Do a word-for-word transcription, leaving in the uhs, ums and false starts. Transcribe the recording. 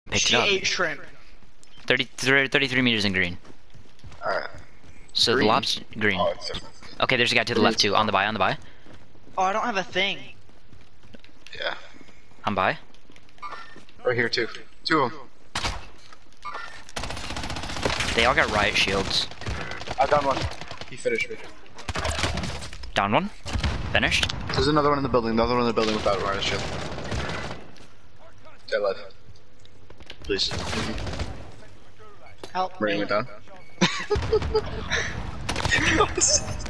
picked She it up. ate shrimp. thirty, thirty-three meters in green. Alright. So Green? the lobster green. Oh, it's different. Okay, there's a guy to the left too. On the buy, on the buy. Oh, I don't have a thing. Yeah. I'm by. Right here too. Two of them. They all got riot shields. I got one. He finished me. Down one. Finished. There's another one in the building. Another one in the building without riot shield. Dead left. Please. Help Bring me. it down.